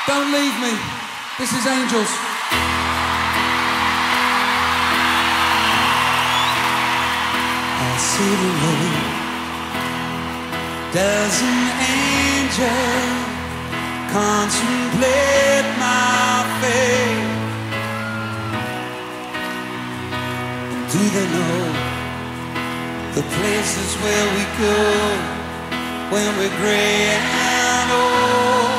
Don't leave me. This is Angels. I see the road. Does an angel contemplate my fate? Do they know the places where we go when we're gray and old?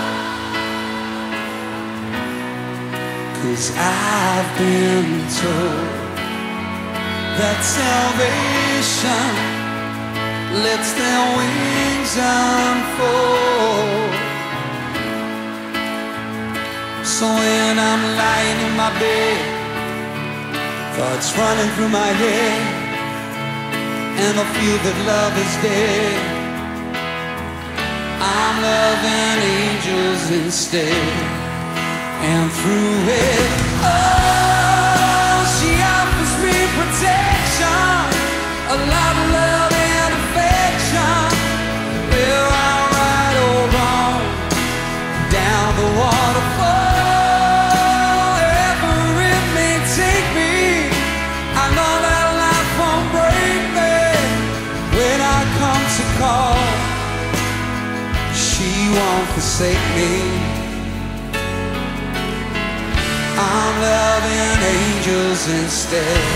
'Cause I've been told that salvation lets their wings unfold. So when I'm lying in my bed, thoughts running through my head, and I feel that love is dead, I'm loving angels instead. And through it, oh, she offers me protection, a lot of love and affection. Will I right or wrong, down the waterfall, wherever it may take me, I know that life won't break me. When I come to call, she won't forsake me. I'm loving angels instead.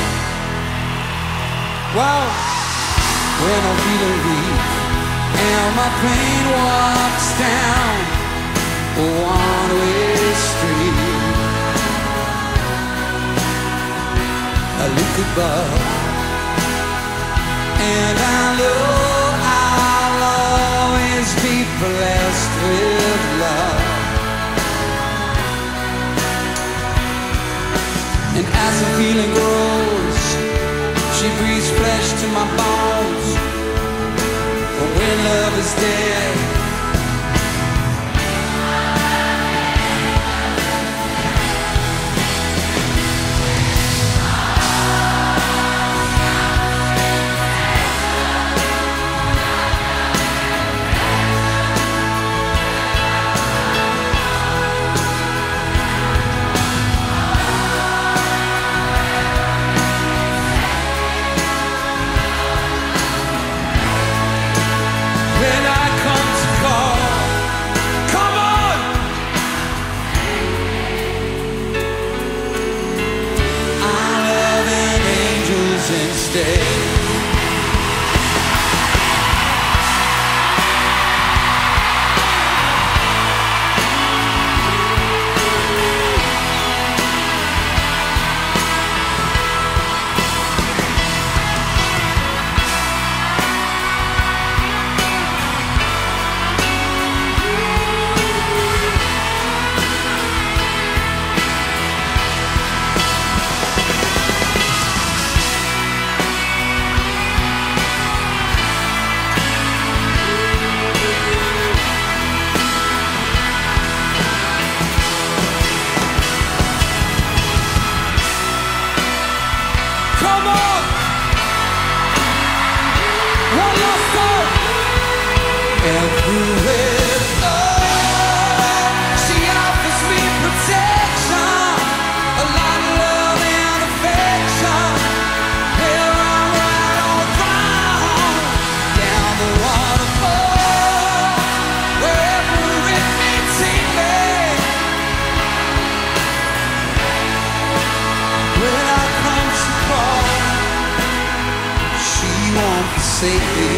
Wow. When I'm feeling weak and my pain walks down a one-way street, I look above and I know I'll always be blessed with love. And as the feeling grows, she breathes flesh to my bones. But when love is dead, instead. Safely.